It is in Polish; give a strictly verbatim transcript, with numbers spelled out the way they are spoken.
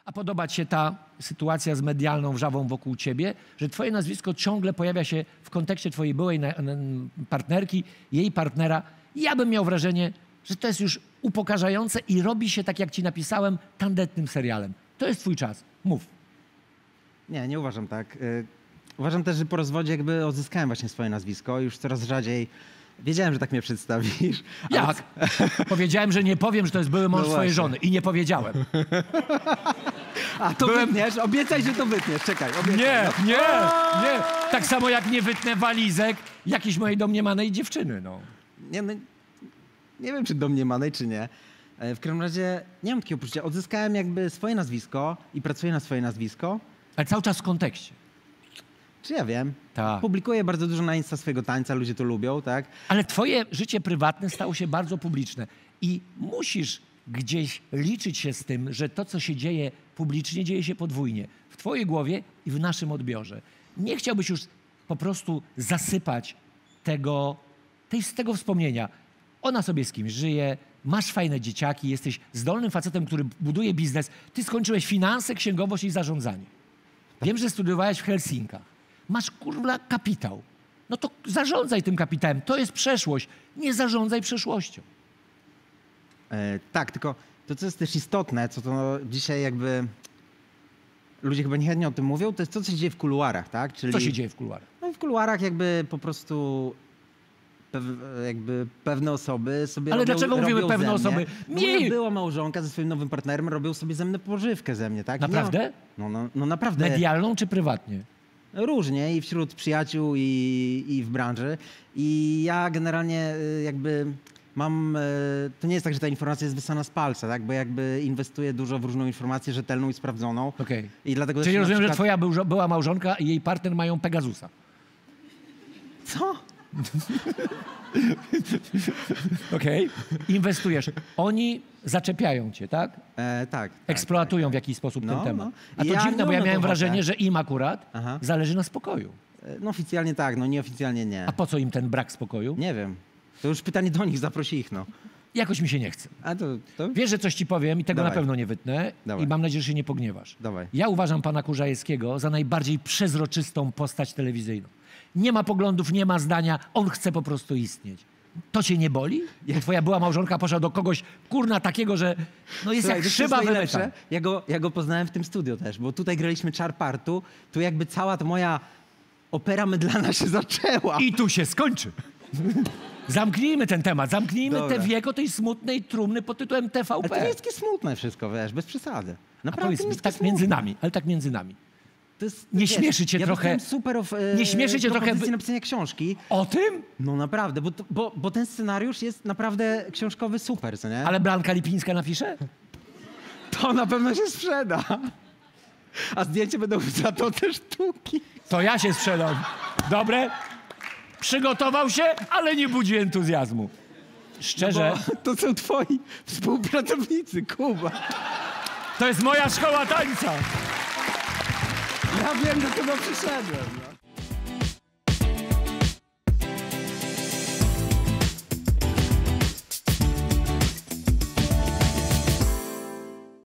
A podoba ci się ta sytuacja z medialną wrzawą wokół ciebie, że twoje nazwisko ciągle pojawia się w kontekście twojej byłej na, na, partnerki, jej partnera. I ja bym miał wrażenie, że to jest już upokarzające i robi się, tak jak ci napisałem, tandetnym serialem. To jest twój czas. Mów. Nie, nie uważam tak. Y, uważam też, że po rozwodzie jakby odzyskałem właśnie swoje nazwisko. Już coraz rzadziej. Wiedziałem, że tak mnie przedstawisz. Jak? Ale... Powiedziałem, że nie powiem, że to jest były mąż No twojej właśnie. żony. I nie powiedziałem. A to Byłem- wytniesz? Obiecaj, że to wytniesz. Czekaj, obiecaj. Nie, no. nie, nie. Tak samo jak nie wytnę walizek jakiejś mojej domniemanej dziewczyny, no. Nie, no, nie wiem, czy domniemanej, czy nie. E, W każdym razie nie mam takiego poczucia. Odzyskałem jakby swoje nazwisko i pracuję na swoje nazwisko. Ale cały czas w kontekście. Czy ja wiem? Tak. Publikuję bardzo dużo na Insta swojego tańca, ludzie to lubią, tak? Ale twoje życie prywatne stało się bardzo publiczne i musisz gdzieś liczyć się z tym, że to, co się dzieje publicznie, dzieje się podwójnie. W twojej głowie i w naszym odbiorze. Nie chciałbyś już po prostu zasypać tego, tej, z tego wspomnienia. Ona sobie z kimś żyje, masz fajne dzieciaki, jesteś zdolnym facetem, który buduje biznes. Ty skończyłeś finanse, księgowość i zarządzanie. Wiem, że studiowałeś w Helsinkach. Masz, kurwa, kapitał. No to zarządzaj tym kapitałem. To jest przeszłość. Nie zarządzaj przeszłością. E, tak, tylko to, co jest też istotne, co to dzisiaj jakby ludzie chyba niechętnie o tym mówią, to jest to, co się dzieje w kuluarach, tak? Czyli, Co się dzieje w kuluarach? No i w kuluarach jakby po prostu pew, jakby pewne osoby sobie Ale robią, dlaczego mówimy robią pewne ze osoby? mnie. No, Nie. moja była małżonka ze swoim nowym partnerem, robią sobie ze mnie pożywkę ze mnie, tak? I nie Naprawdę? mam- No, no, no naprawdę. Medialną czy prywatnie? Różnie i wśród przyjaciół i, i w branży. I ja generalnie y, jakby mam, y, to nie jest tak, że ta informacja jest wysłana z palca, tak? Bo jakby inwestuję dużo w różną informację rzetelną i sprawdzoną. Okej. I dlatego Czyli też na rozumiem, że przykład- twoja był- była małżonka i jej partner mają Pegasusa. Co? Okej. Inwestujesz. Oni zaczepiają cię, tak? E, tak. tak. Eksploatują w jakiś sposób No, ten temat. no. A to Ja dziwne, bo nie ja mam miałem na to wrażenie, ochotę. że im akurat Aha. zależy na spokoju. E, No oficjalnie tak, no nieoficjalnie nie. A po co im ten brak spokoju? Nie wiem. To już pytanie do nich, zaprosi ich, no. Jakoś mi się nie chce. A to, to... Wiesz, że coś ci powiem i tego Dawaj. na pewno nie wytnę Dawaj. i mam nadzieję, że się nie pogniewasz. Dawaj. Ja uważam pana Kurzajewskiego za najbardziej przezroczystą postać telewizyjną. Nie ma poglądów, nie ma zdania, on chce po prostu istnieć. To cię nie boli? Jak twoja była małżonka poszła do kogoś, kurna, takiego, że no jest Słuchaj, jak wiesz, co szyba jest najlepsze? wymyta. Ja go, ja go poznałem w tym studio też, bo tutaj graliśmy Czarpartu, tu jakby cała ta moja opera mydlana się zaczęła. I tu się skończy. Zamknijmy ten temat, zamknijmy Dobra. tę wieko tej smutnej trumny pod tytułem T V Ale to P. nie jest takie smutne wszystko, wiesz, bez przesady. A Naprawdę powiedz nie mi, jest tak takie między smutne. nami, ale tak między nami. To jest, Nie wiesz, śmieszy cię ja trochę- dostałem super of, e, Nie śmieszy cię trochę propozycję wy- napisania książki. O tym? No naprawdę, bo, to- bo, bo ten scenariusz jest naprawdę książkowy super, co nie? Ale Blanka Lipińska napisze? to na pewno się sprzeda. A zdjęcia będą za to te sztuki. To ja się sprzedam. Dobre? Przygotował się, ale nie budzi entuzjazmu. Szczerze, Bo to są twoi współpracownicy, Kuba. to jest moja szkoła tańca. Ja wiem, do kogo przyszedłem. No.